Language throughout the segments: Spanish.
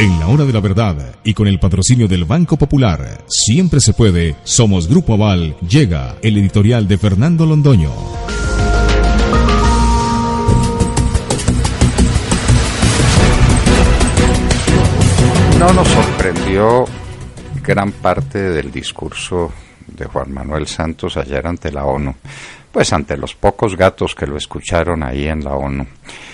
En la hora de la verdad y con el patrocinio del Banco Popular, siempre se puede, somos Grupo Aval, llega el editorial de Fernando Londoño. No nos sorprendió gran parte del discurso de Juan Manuel Santos ayer ante la ONU, pues ante los pocos gatos que lo escucharon ahí en la ONU,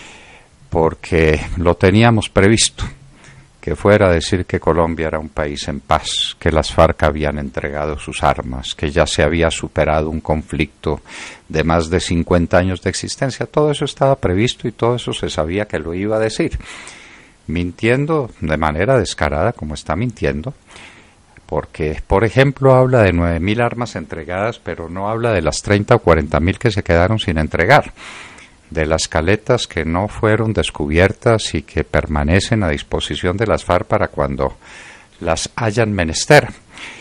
porque lo teníamos previsto, que fuera a decir que Colombia era un país en paz, que las FARC habían entregado sus armas, que ya se había superado un conflicto de más de 50 años de existencia. Todo eso estaba previsto y todo eso se sabía que lo iba a decir, mintiendo de manera descarada como está mintiendo, porque, por ejemplo, habla de 9.000 armas entregadas, pero no habla de las 30 o 40.000 que se quedaron sin entregar, de las caletas que no fueron descubiertas y que permanecen a disposición de las FARC para cuando las hayan menester,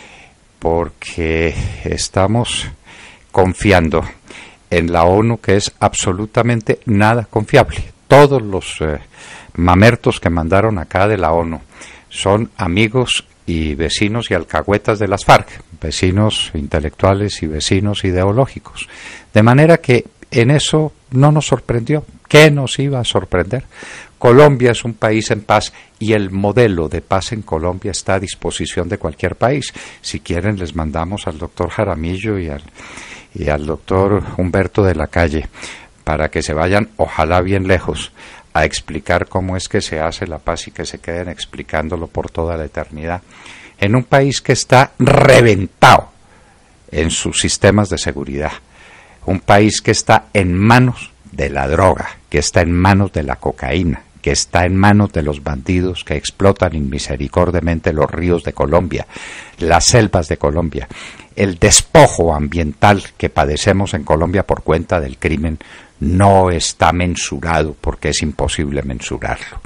porque estamos confiando en la ONU, que es absolutamente nada confiable. Todos los mamertos que mandaron acá de la ONU son amigos y vecinos y alcahuetas de las FARC, vecinos intelectuales y vecinos ideológicos, de manera que en eso no nos sorprendió. ¿Qué nos iba a sorprender? Colombia es un país en paz y el modelo de paz en Colombia está a disposición de cualquier país. Si quieren les mandamos al doctor Jaramillo y al doctor Humberto de la Calle para que se vayan, ojalá bien lejos, a explicar cómo es que se hace la paz y que se queden explicándolo por toda la eternidad, en un país que está reventado en sus sistemas de seguridad, un país que está en manos de la droga, que está en manos de la cocaína, que está en manos de los bandidos que explotan inmisericordiamente los ríos de Colombia, las selvas de Colombia, el despojo ambiental que padecemos en Colombia por cuenta del crimen no está mensurado, porque es imposible mensurarlo.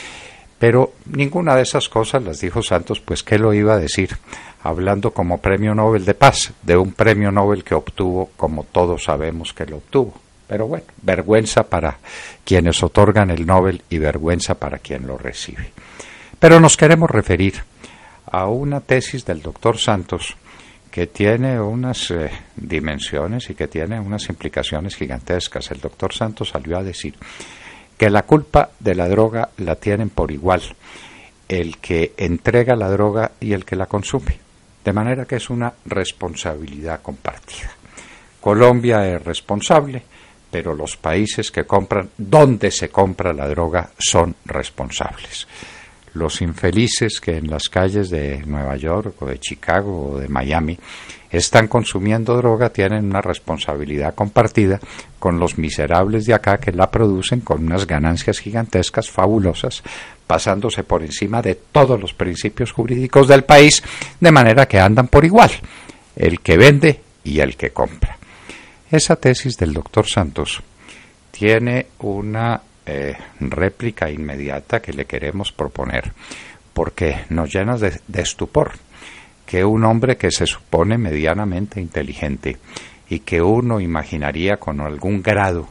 Pero ninguna de esas cosas las dijo Santos, pues ¿qué lo iba a decir? Hablando como premio Nobel de Paz, de un premio Nobel que obtuvo, como todos sabemos que lo obtuvo. Pero bueno, vergüenza para quienes otorgan el Nobel y vergüenza para quien lo recibe. Pero nos queremos referir a una tesis del doctor Santos que tiene unas dimensiones y que tiene unas implicaciones gigantescas. El doctor Santos salió a decir que la culpa de la droga la tienen por igual el que entrega la droga y el que la consume, de manera que es una responsabilidad compartida. Colombia es responsable, pero los países que compran, donde se compra la droga, son responsables. Los infelices que en las calles de Nueva York o de Chicago o de Miami están consumiendo droga tienen una responsabilidad compartida con los miserables de acá que la producen con unas ganancias gigantescas, fabulosas, pasándose por encima de todos los principios jurídicos del país, de manera que andan por igual, el que vende y el que compra. Esa tesis del doctor Santos tiene una réplica inmediata que le queremos proponer, porque nos llena de estupor que un hombre que se supone medianamente inteligente y que uno imaginaría con algún grado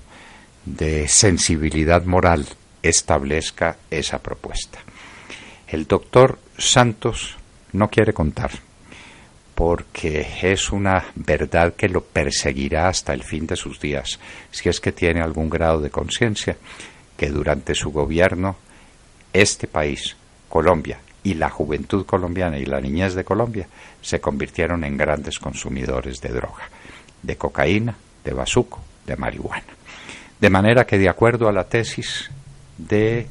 de sensibilidad moral establezca esa propuesta. El doctor Santos no quiere contar, porque es una verdad que lo perseguirá hasta el fin de sus días, si es que tiene algún grado de conciencia, que durante su gobierno este país, Colombia, y la juventud colombiana y la niñez de Colombia se convirtieron en grandes consumidores de droga, de cocaína, de bazuco, de marihuana. De manera que, de acuerdo a la tesis de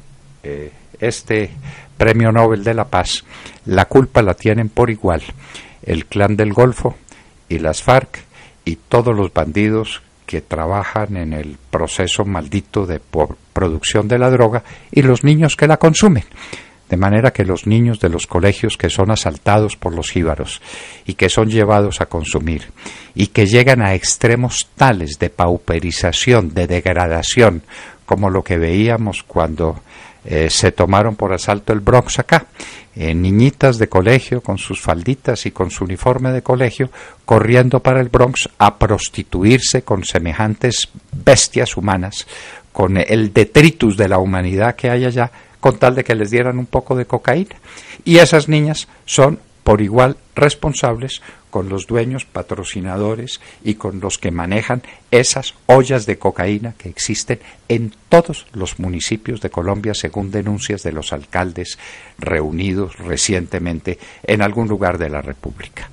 este Premio Nobel de la Paz, la culpa la tienen por igual el Clan del Golfo y las FARC y todos los bandidos que trabajan en el proceso maldito de producción de la droga y los niños que la consumen. De manera que los niños de los colegios que son asaltados por los jíbaros y que son llevados a consumir y que llegan a extremos tales de pauperización, de degradación, como lo que veíamos cuando se tomaron por asalto el Bronx acá, niñitas de colegio con sus falditas y con su uniforme de colegio corriendo para el Bronx a prostituirse con semejantes bestias humanas, con el detritus de la humanidad que hay allá, con tal de que les dieran un poco de cocaína. Y esas niñas son por igual responsables con los dueños, patrocinadores y con los que manejan esas ollas de cocaína que existen en todos los municipios de Colombia, según denuncias de los alcaldes reunidos recientemente en algún lugar de la República.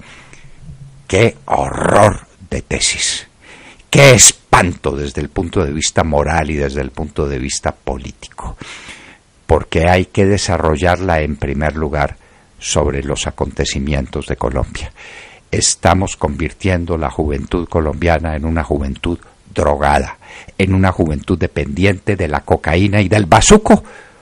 ¡Qué horror de tesis! ¡Qué espanto desde el punto de vista moral y desde el punto de vista político! Porque hay que desarrollarla en primer lugar sobre los acontecimientos de Colombia. Estamos convirtiendo la juventud colombiana en una juventud drogada, en una juventud dependiente de la cocaína y del bazuco,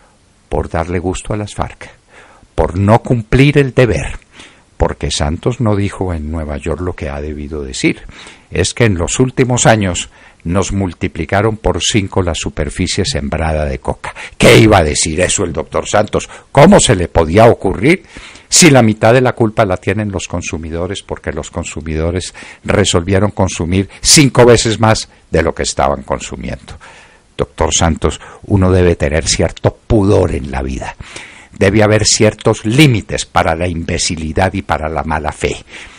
por darle gusto a las FARC, por no cumplir el deber, porque Santos no dijo en Nueva York lo que ha debido decir. Es que en los últimos años nos multiplicaron por 5 la superficie sembrada de coca. ¿Qué iba a decir eso el doctor Santos? ¿Cómo se le podía ocurrir? Si la mitad de la culpa la tienen los consumidores, porque los consumidores resolvieron consumir 5 veces más de lo que estaban consumiendo. Doctor Santos, uno debe tener cierto pudor en la vida. Debe haber ciertos límites para la imbecilidad y para la mala fe.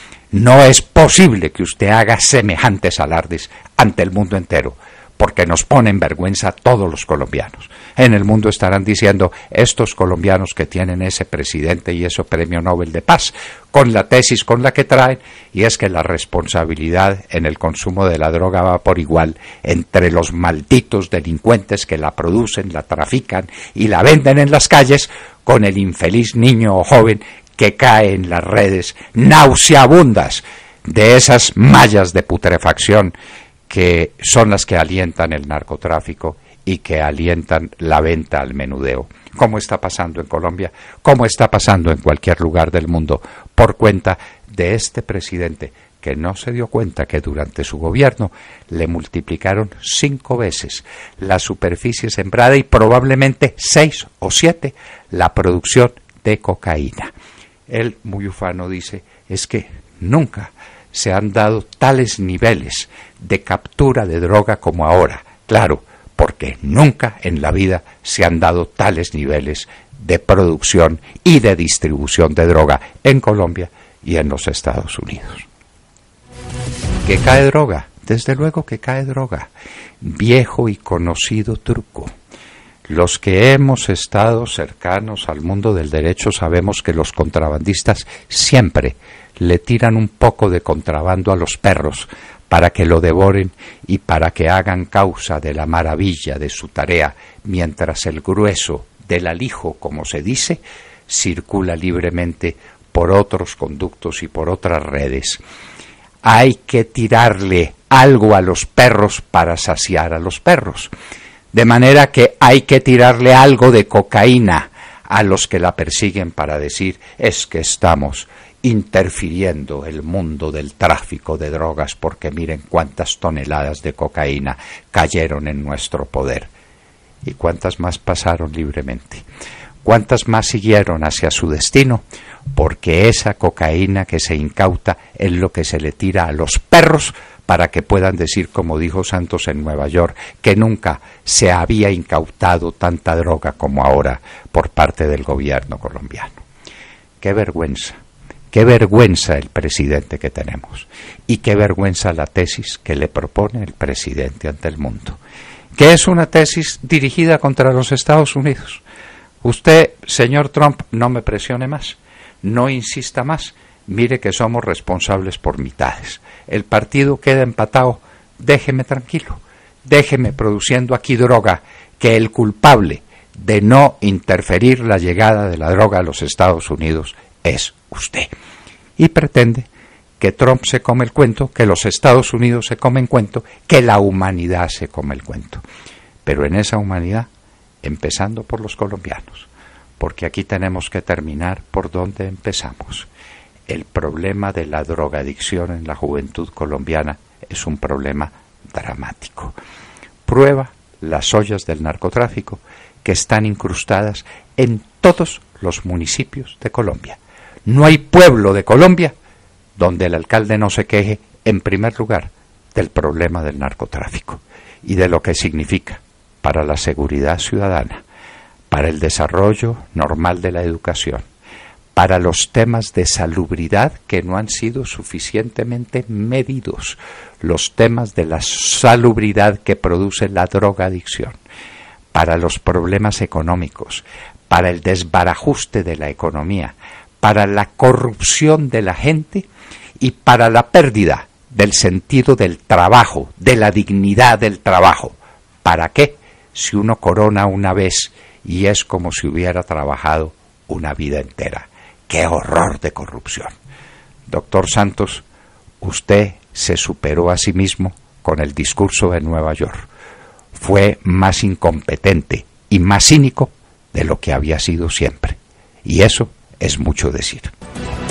No es posible que usted haga semejantes alardes ante el mundo entero, porque nos pone en vergüenza a todos los colombianos. En el mundo estarán diciendo, estos colombianos que tienen ese presidente y ese premio Nobel de Paz, con la tesis con la que traen, y es que la responsabilidad en el consumo de la droga va por igual entre los malditos delincuentes que la producen, la trafican y la venden en las calles, con el infeliz niño o joven que cae en las redes nauseabundas de esas mallas de putrefacción que son las que alientan el narcotráfico y que alientan la venta al menudeo, como está pasando en Colombia, como está pasando en cualquier lugar del mundo, por cuenta de este presidente que no se dio cuenta que durante su gobierno le multiplicaron 5 veces la superficie sembrada y probablemente 6 o 7 la producción de cocaína. Él, muy ufano, dice, es que nunca se han dado tales niveles de captura de droga como ahora. Claro, porque nunca en la vida se han dado tales niveles de producción y de distribución de droga en Colombia y en los Estados Unidos. ¿Que cae droga? Desde luego que cae droga. Viejo y conocido truco. Los que hemos estado cercanos al mundo del derecho sabemos que los contrabandistas siempre le tiran un poco de contrabando a los perros para que lo devoren y para que hagan causa de la maravilla de su tarea, mientras el grueso del alijo, como se dice, circula libremente por otros conductos y por otras redes. Hay que tirarle algo a los perros para saciar a los perros. De manera que hay que tirarle algo de cocaína a los que la persiguen para decir, es que estamos interfiriendo el mundo del tráfico de drogas porque miren cuántas toneladas de cocaína cayeron en nuestro poder. ¿Y cuántas más pasaron libremente? ¿Cuántas más siguieron hacia su destino? Porque esa cocaína que se incauta es lo que se le tira a los perros para que puedan decir, como dijo Santos en Nueva York, que nunca se había incautado tanta droga como ahora por parte del gobierno colombiano. ¡Qué vergüenza el presidente que tenemos! Y qué vergüenza la tesis que le propone el presidente ante el mundo, que es una tesis dirigida contra los Estados Unidos. Usted, señor Trump, no me presione más, no insista más. Mire que somos responsables por mitades. El partido queda empatado. Déjeme tranquilo. Déjeme produciendo aquí droga, que el culpable de no interferir la llegada de la droga a los Estados Unidos es usted. Y pretende que Trump se come el cuento, que los Estados Unidos se comen cuento, que la humanidad se come el cuento. Pero en esa humanidad, empezando por los colombianos, porque aquí tenemos que terminar por donde empezamos. El problema de la drogadicción en la juventud colombiana es un problema dramático. Prueba las ollas del narcotráfico que están incrustadas en todos los municipios de Colombia. No hay pueblo de Colombia donde el alcalde no se queje, en primer lugar, del problema del narcotráfico y de lo que significa para la seguridad ciudadana, para el desarrollo normal de la educación, para los temas de salubridad que no han sido suficientemente medidos, los temas de la salubridad que produce la drogadicción, para los problemas económicos, para el desbarajuste de la economía, para la corrupción de la gente y para la pérdida del sentido del trabajo, de la dignidad del trabajo. ¿Para qué? Si uno corona una vez y es como si hubiera trabajado una vida entera. ¡Qué horror de corrupción! Doctor Santos, usted se superó a sí mismo con el discurso de Nueva York. Fue más incompetente y más cínico de lo que había sido siempre. Y eso es mucho decir.